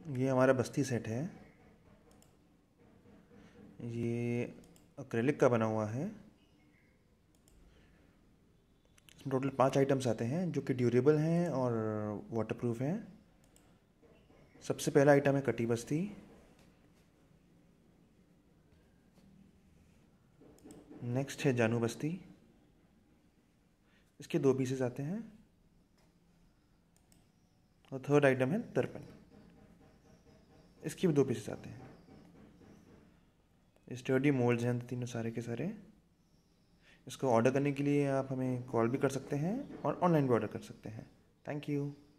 ये हमारा बस्ती सेट है। ये एक्रेलिक का बना हुआ है। इसमें टोटल 5 आइटम्स आते हैं जो कि ड्यूरेबल हैं और वाटरप्रूफ हैं। सबसे पहला आइटम है कटी बस्ती। नेक्स्ट है जानू बस्ती। इसके 2 पीसेस आते हैं। और थर्ड आइटम है दर्पण। इसके भी 2 पीसेस आते हैं। स्टडी मोल्ड्स हैं तीनों सारे के सारे। इसको ऑर्डर करने के लिए आप हमें कॉल भी कर सकते हैं और ऑनलाइन भी ऑर्डर कर सकते हैं। Thank you.